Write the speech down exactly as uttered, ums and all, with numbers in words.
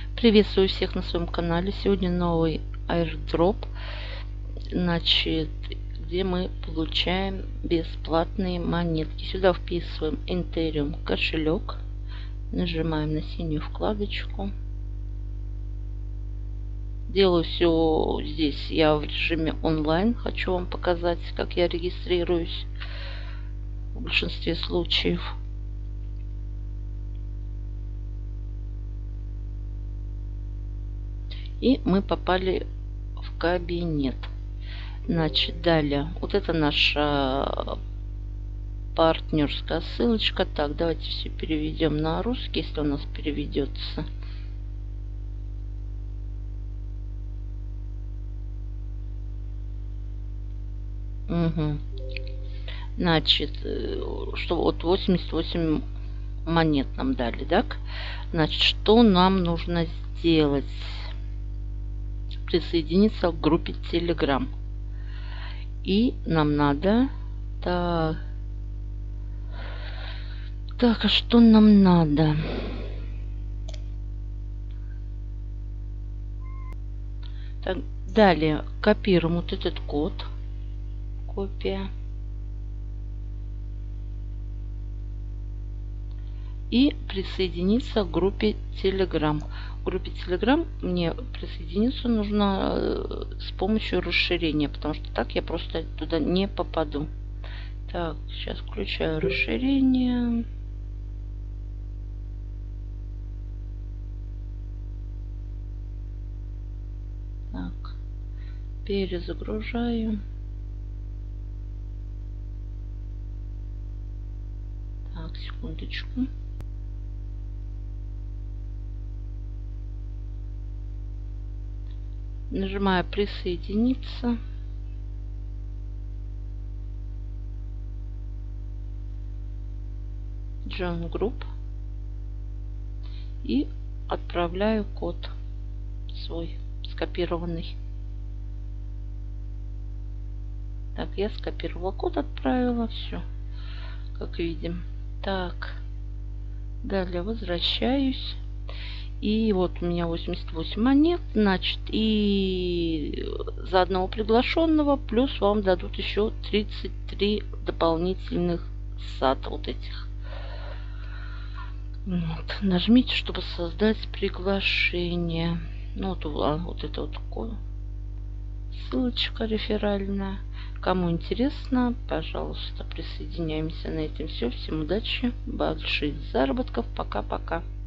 Приветствую всех на своем канале. Сегодня новый airdrop, значит, где мы получаем бесплатные монетки. Сюда вписываем Ethereum кошелек, нажимаем на синюю вкладочку. Делаю все здесь я в режиме онлайн. Хочу вам показать, как я регистрируюсь в большинстве случаев. И мы попали в кабинет. Значит, далее. Вот это наша партнерская ссылочка. Так, давайте все переведем на русский, если у нас переведется. Угу. Значит, что вот восемьдесят восемь монет нам дали, так? Значит, что нам нужно сделать? Присоединиться к группе Telegram. И нам надо... Так, так, а что нам надо? Так, далее копируем вот этот код. Копия. И присоединиться к группе Telegram. В группе Telegram мне присоединиться нужно с помощью расширения, потому что так я просто туда не попаду. Так, сейчас включаю расширение. Так, перезагружаю. Так, секундочку. Нажимаю присоединиться. Join Group. И отправляю код свой скопированный. Так, я скопировала код, отправила. Все, как видим. Так, далее возвращаюсь. И вот у меня восемьдесят восемь монет, значит, и за одного приглашенного плюс вам дадут еще тридцать три дополнительных сата вот этих. Вот. Нажмите, чтобы создать приглашение. Ну вот, вот это вот такое. Ссылочка реферальная. Кому интересно, пожалуйста, присоединяемся. На этом все. Всем удачи, больших заработков. Пока-пока.